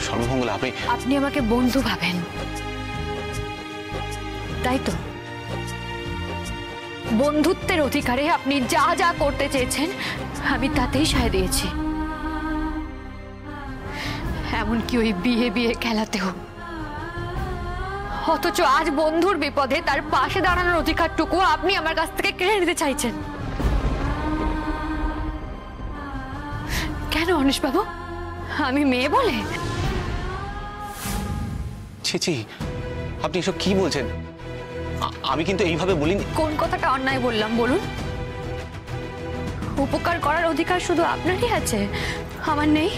সর্বমঙ্গলা, আপনি আমাকে বন্ধু ভাবেন, তাই তো? বন্ধুত্বের অধিকারে আপনি যা যা করতে চেয়েছেন আমি তাতেই সায় দিয়েছি, এমনকি ওই বিয়ে খেলাতেও। অথচ আজ বন্ধুর বিপদে তার পাশে দাঁড়ানোর অধিকারটুকু আপনি আমার কাছ থেকে কেড়ে নিতে চাইছেন কেন অনিশ বাবু? আমি মেয়ে বলে? ছি, আপনি এসব কি বলছেন? আমি কিন্তু এইভাবে বলিনি। কোন কথাটা অন্যায় বললাম বলুন? উপকার করার অধিকার শুধু আপনারই আছে, আমার নেই?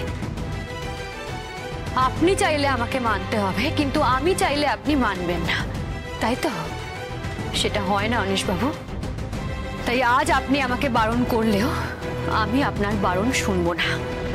আপনি চাইলে আমাকে মানতে হবে, কিন্তু আমি চাইলে আপনি মানবেন না, তাই তো? সেটা হয় না অনিশ বাবু। তাই আজ আপনি আমাকে বারণ করলেও আমি আপনার বারণ শুনবো না।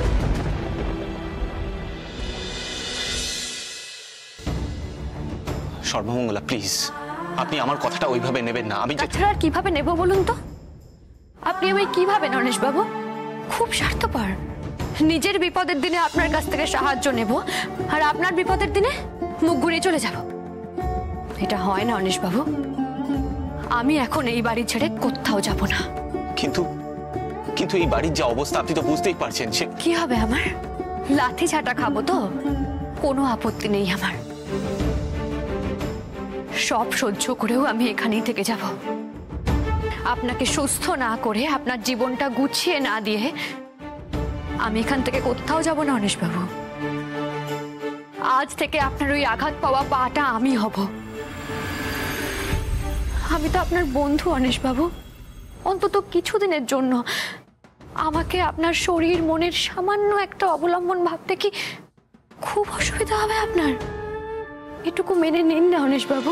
সর্বমঙ্গলা, প্লিজ আপনি আমার কথাটা ওইভাবে নেবেন না। আমি তাছাড়া আর কিভাবে নেব বলুন তো? আপনি আমায় কি ভাবেন অনিশ বাবু? খুব স্বার্থপর। নিজের বিপদের দিনে আপনার কাছ থেকে সাহায্য নেব, আর আপনার বিপদের দিনে মুখ ঘুরিয়ে চলে যাব। এটা হয় না অনিশ বাবু। আমি এখন এই বাড়ি ছেড়ে কোথাও যাব না। কিন্তু এই বাড়ির যা অবস্থা আপনি তো বুঝতেই পারছেন। সে কি হবে আমার? লাঠি ঝাঁটা খাবো তো? কোনো আপত্তি নেই আমার। সব সহ্য করেও আমি এখানেই থেকে যাব। আপনাকে সুস্থ না করে, আপনার জীবনটা গুছিয়ে না দিয়ে আমি এখান থেকে কোথাও যাব না অনিশ বাবু। আজ থেকে আপনার ওই আঘাত পাওয়া পাটা আমি হব। আমি তো আপনার বন্ধু অনিশ বাবু। অন্তত কিছুদিনের জন্য আমাকে আপনার শরীর মনের সামান্য একটা অবলম্বন ভাবতে কি খুব অসুবিধা হবে আপনার? এটুকু মেনে নিন না অনিশ বাবু।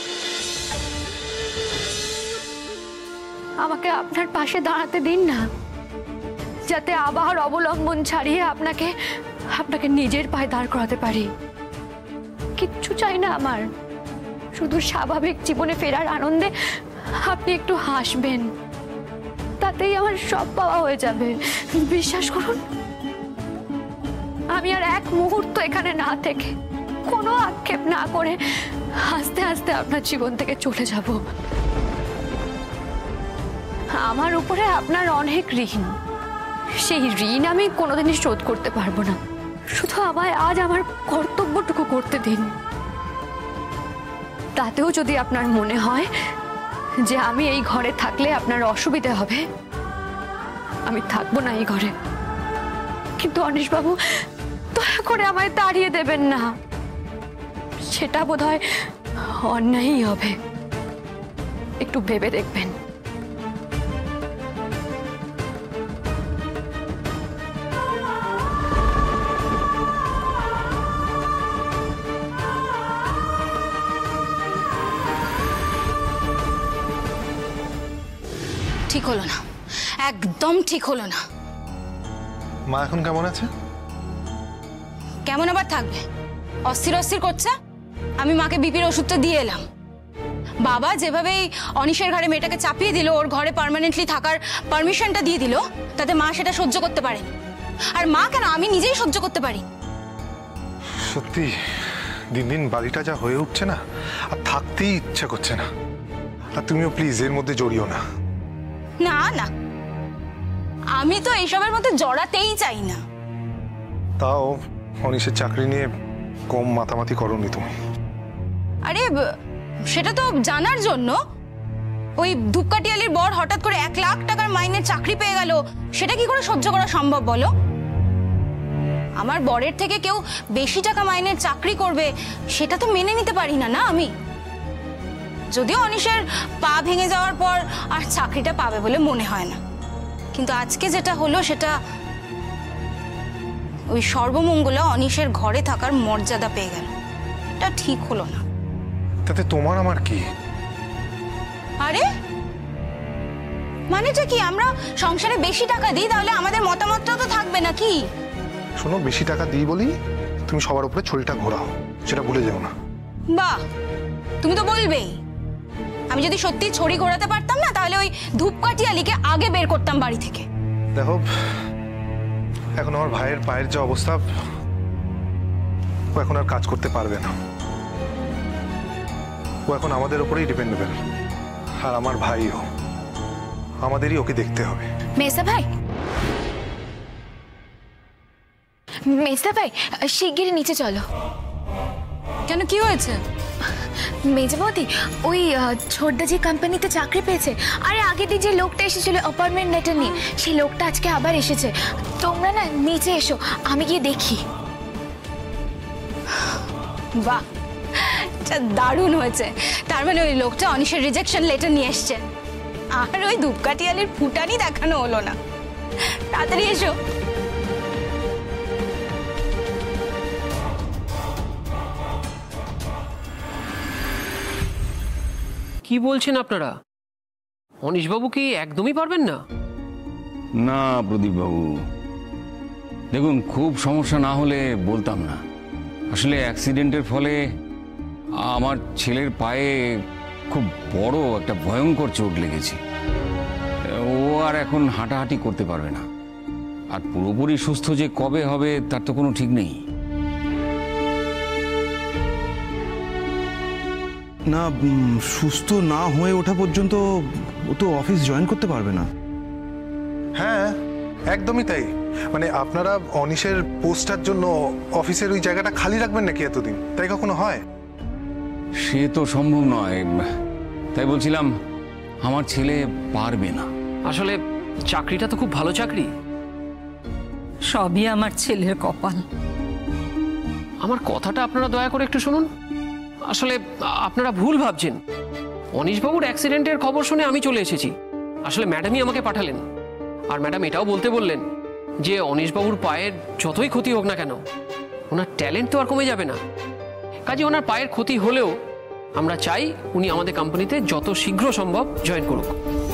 আমাকে আপনার পাশে দাঁড়াতে দিন না, যাতে আবার অবলম্বন ছাড়িয়ে আপনাকে নিজের পায়ে দাঁড় করাতে পারি। কিচ্ছু চাই না আমার, শুধু স্বাভাবিক জীবনে ফেরার আনন্দে আপনি একটু হাসবেন, তাতেই আমার সব পাওয়া হয়ে যাবে। বিশ্বাস করুন, আমি আর এক মুহূর্ত এখানে না থেকে, কোনো আক্ষেপ না করে আস্তে আস্তে আপনার জীবন থেকে চলে যাব। আমার উপরে আপনার অনেক ঋণ, সেই ঋণ আমি কোনোদিনই শোধ করতে পারবো না। শুধু আমায় আজ আমার কর্তব্যটুকু করতে দিন। তাতেও যদি আপনার মনে হয় যে আমি এই ঘরে থাকলে আপনার অসুবিধা হবে, আমি থাকবো না এই ঘরে। কিন্তু অনিশ বাবু, দয়া করে আমায় তাড়িয়ে দেবেন না। সেটা বোধহয় অন্যায়ই হবে। একটু ভেবে দেখবেন। ঠিক হলো না, একদম ঠিক হলো না। মা এখন কেমন আছে? কেমন আবার থাকবে? অস্থির অস্থির করছে। আমি মাকে বিপির ওষুধটা দিয়ে এলাম। বাবা যেভাবে অনিশের ঘরে মেয়েটাকে চাপিয়ে দিল, ওর ঘরে পার্মানেন্টলি থাকার পারমিশনটা দিয়ে দিল, তাতে মা সেটা সহ্য করতে পারে। আর মা কেন, আমি নিজেই সহ্য করতে পারি। সত্যি দিন দিন বাড়িটা যা হয়ে উঠছে না, আর থাকতেই ইচ্ছা করছে না। আর তুমিও প্লিজ এর মধ্যে জড়িও না। না না, আমি তো এইসবের মধ্যে জড়াতেই চাই না। তাও অনিশের চাকরি নিয়ে কম মাতামাতি করোনি তুমি। আরে সেটা তো জানার জন্য। ওই ধূপকাঠিয়ালির বর হঠাৎ করে 1 লাখ টাকার মাইনের চাকরি পেয়ে গেল, সেটা কি করে সহ্য করা সম্ভব বলো? আমার বরের থেকে কেউ বেশি টাকা মাইনের চাকরি করবে, সেটা তো মেনে নিতে পারি না। না আমি, যদিও অনিশের পা ভেঙে যাওয়ার পর আর চাকরিটা পাবে বলে মনে হয় না, কিন্তু আজকে যেটা হলো সেটা ওই সর্বমঙ্গলা অনিশের ঘরে থাকার মর্যাদা পেয়ে গেল। এটা ঠিক হলো না। তাতে তোমার আমার কি? আরে মানেটা কি? আমরা সংসারে বেশি টাকা দিই, তাহলে আমাদের মতামতটা তো থাকবে নাকি? শোনো, বেশি টাকা দিই বলি তুমি সবার উপরে ছড়িটা ঘোরাও, সেটা ভুলে যেও না। বাহ, তুমি তো বলবেই। আমি যদি সত্যি ছড়ি ঘোরাতে পারতাম না, তাহলে ওই ধূপকাঠিয়ালিকে আগে বের করতাম বাড়ি থেকে। দেখো, এখন আমার ভাইয়ের পায়ের যে অবস্থা, ও এখন আর কাজ করতে পারবে না। ও এখন আমাদের উপরেই ডিপেন্ডেবল, আর আমার ভাইও, আমাদেরই ওকে দেখতে হবে। মেসা ভাই, মেসা ভাই, শিগগিরই নিচে চলো। কেন, কি হয়েছে? মেজে বৌদি, ওই ছোটদা যে কোম্পানিতে চাকরি পেয়েছে, আরে আগের দিন যে লোকটা এসেছিল অ্যাপয়েন্টমেন্ট লেটার নিয়ে, সেই লোকটা আজকে আবার এসেছে। তোমরা না নিচে এসো, আমি গিয়ে দেখি। বাহ, এটা দারুণ হয়েছে। তার মানে ওই লোকটা অনিশের রিজেকশন লেটার নিয়ে এসছে, আর ওই ধূপকাঠিয়ালির ফুটানি দেখানো হলো না। তাড়াতাড়ি এসো। কি বলছেন আপনারা? অনিশবাবু কি একদমই পারবেন না? না প্রদীপবাবু, দেখুন খুব সমস্যা না হলে বলতাম না। আসলে অ্যাক্সিডেন্টের ফলে আমার ছেলের পায়ে খুব বড় একটা ভয়ঙ্কর চোট লেগেছে। ও আর এখন হাঁটাহাঁটি করতে পারবে না, আর পুরোপুরি সুস্থ যে কবে হবে তার তো কোনো ঠিক নেই। না, সুস্থ না হয়ে ওঠা পর্যন্ত ও তো অফিস জয়েন করতে পারবে না। হ্যাঁ, একদমই তাই। মানে আপনারা অনিশের পোস্টার জন্য অফিসের ওই জায়গাটা খালি রাখবেন নাকি এতদিন? তাই কখনো হয়? সে তো সম্ভব নয়, তাই বলছিলাম আমার ছেলে পারবে না। আসলে চাকরিটা তো খুব ভালো চাকরি। সবই আমার ছেলের কপাল। আমার কথাটা আপনারা দয়া করে একটু শুনুন। আসলে আপনারা ভুল ভাবছেন। অনিশবাবুর অ্যাক্সিডেন্টের খবর শুনে আমি চলে এসেছি। আসলে ম্যাডামই আমাকে পাঠালেন, আর ম্যাডাম এটাও বলতে বললেন যে অনিশবাবুর পায়ের যতই ক্ষতি হোক না কেন, ওনার ট্যালেন্ট তো আর কমে যাবে না। কাজে ওনার পায়ের ক্ষতি হলেও আমরা চাই উনি আমাদের কোম্পানিতে যত শীঘ্র সম্ভব জয়েন করুক।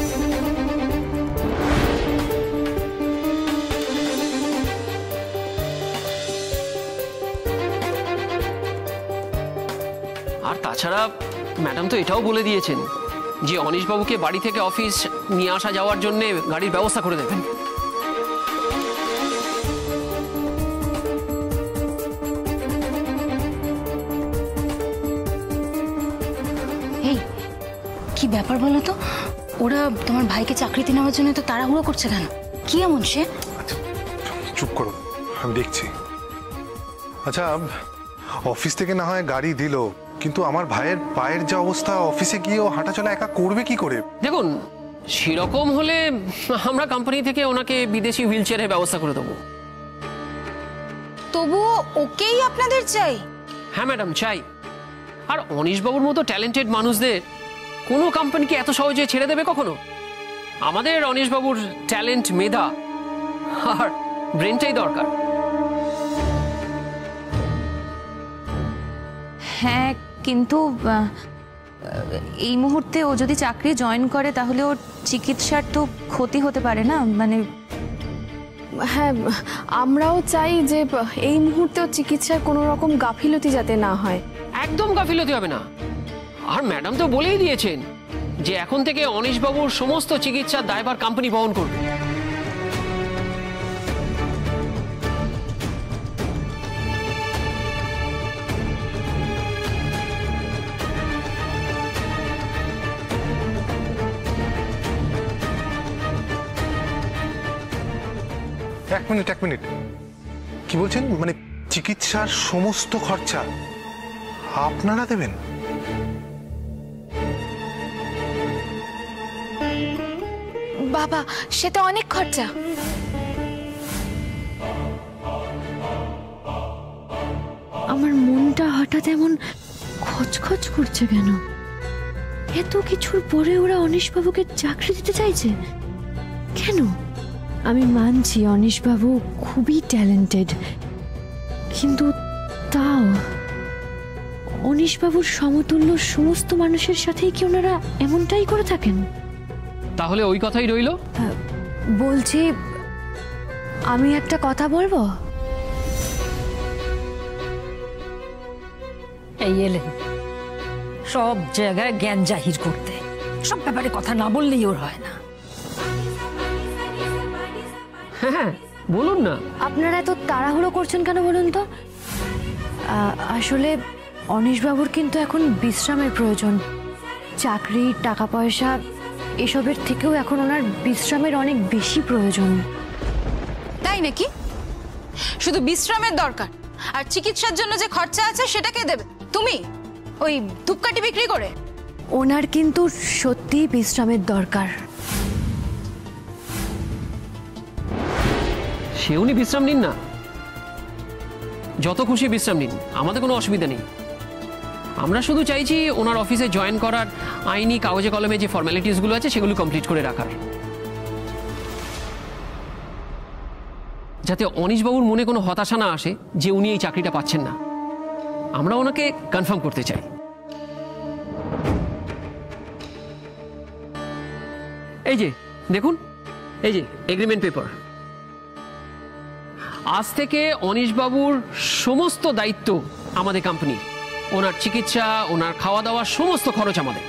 আর তাছাড়া ম্যাডাম তো এটাও বলে দিয়েছেন যে অনিশবাবুকে বাড়ি থেকে অফিস নিয়ে আসা যাওয়ার জন্য গাড়ির ব্যবস্থা করে দেবেন। এই কি ব্যাপার বলো তো? ওরা তোমার ভাইকে চাকরিতে নেওয়ার জন্য তো তাড়াহুড়ো করছে কেন? কি এমন সে? চুপ করো, আমি দেখছি। আচ্ছা, অফিস থেকে না হয় গাড়ি দিল, কিন্তু আমার ভাইয়ের পায়ের যা অবস্থা, অফিসে গিয়ে ও হাঁটাচলা একা করবে কি করে? দেখুন, সেরকম হলে আমরা কোম্পানি থেকে ওনাকে বিদেশি হুইল চেয়ারের ব্যবস্থা করে দেবো। তবুও ওকেই আপনাদের চাই? হ্যাঁ ম্যাডাম, চাই। আর অনিশবাবুর মতো ট্যালেন্টেড মানুষদের কোনো কোম্পানিকে এত সহজে ছেড়ে দেবে কখনো? আমাদের অনিশবাবুর ট্যালেন্ট, মেধা আর ব্রেনটাই দরকার। হ্যাঁ, কিন্তু এই মুহূর্তে ও যদি চাকরি জয়েন করে তাহলে ওর চিকিৎসার তো ক্ষতি হতে পারে না। মানে হ্যাঁ, আমরাও চাই যে এই মুহূর্তে চিকিৎসার কোনো রকম গাফিলতি যাতে না হয়। একদম গাফিলতি হবে না। আর ম্যাডাম তো বলেই দিয়েছেন যে এখন থেকে অনিশবাবুর সমস্ত চিকিৎসার দায়ভার কোম্পানি বহন করবে। এক মিনিট, কি বলছেন? মানে চিকিৎসার সমস্ত খরচা আপনারা দেবেন? বাবা, সে তো অনেক খরচা। আমার মনটা হঠাৎ এমন খচখচ করছে কেন? এত কিছুর পরে ওরা অনিশবাবুকে চাকরি দিতে চাইছে কেন? আমি মানছি অনিশবাবু খুবই ট্যালেন্টেড, কিন্তু তাও অনিশবাবুর সমতুল্য সমস্ত মানুষের সাথেই কি ওনারা এমনটাই করে থাকেন? তাহলে ওই কথাই রইল। বলছি, আমি একটা কথা বলবো? এই এলেন সব জায়গায় জ্ঞান জাহির করতে, সব ব্যাপারে কথা না বললেই ওর হয় না। হ্যাঁ, বলুন না। আপনারা এত তাড়াহুড়ো করছেন কেন বলুন তো? আসলে অনিশবাবুর কিন্তু এখন বিশ্রামের প্রয়োজন। চাকরি, টাকা পয়সা এসবের থেকেও এখন ওনার বিশ্রামের অনেক বেশি প্রয়োজন। তাই নাকি? শুধু বিশ্রামের দরকার, আর চিকিৎসার জন্য যে খরচা আছে সেটা কে দেবে? তুমি ওই ধূপকাঠি বিক্রি করে? ওনার কিন্তু সত্যিই বিশ্রামের দরকার। সে উনি বিশ্রাম নিন না, যত খুশি বিশ্রাম নিন, আমাদের কোনো অসুবিধা নেই। আমরা শুধু চাইছি ওনার অফিসে জয়েন করার আইনি কাগজে কলমে যে ফর্মালিটিসগুলো আছে সেগুলো কমপ্লিট করে রাখার, যাতে অনিশবাবুর মনে কোনো হতাশা না আসে যে উনি এই চাকরিটা পাচ্ছেন না। আমরা ওনাকে কনফার্ম করতে চাই। এই যে দেখুন, এই যে এগ্রিমেন্ট পেপার। আজ থেকে অনিশবাবুর সমস্ত দায়িত্ব আমাদের কোম্পানির। ওনার চিকিৎসা, ওনার খাওয়া দাওয়া, সমস্ত খরচ আমাদের।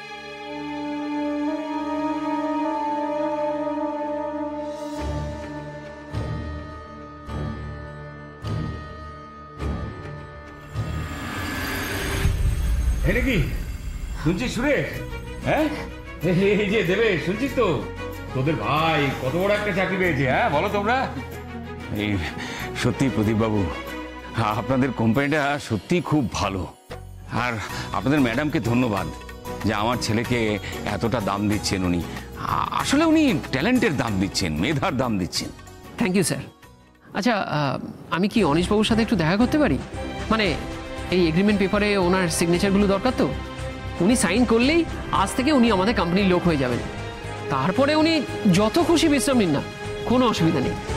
কি শুনছিস সুরেশ? হ্যাঁ, এই যে দেবে, শুনছিস তো তোদের ভাই কত বড় একটা চাকরি পেয়েছে। হ্যাঁ বলো তোমরা। এই সত্যি প্রদীপবাবু, আপনাদের কোম্পানিটা সত্যি খুব ভালো, আর আপনাদের ম্যাডামকে ধন্যবাদ যে আমার ছেলেকে এতটা দাম দিচ্ছেন। উনি আসলে উনি ট্যালেন্টের দাম দিচ্ছেন, মেধার দাম দিচ্ছেন। Thank you sir. আচ্ছা, আমি কি অনিশবাবুর সাথে একটু দেখা করতে পারি? মানে এই এগ্রিমেন্ট পেপারে ওনার সিগনেচারগুলো দরকার তো। উনি সাইন করলেই আজ থেকে উনি আমাদের কোম্পানির লোক হয়ে যাবেন। তারপরে উনি যত খুশি বিশ্রাম নিন না, কোনো অসুবিধা নেই।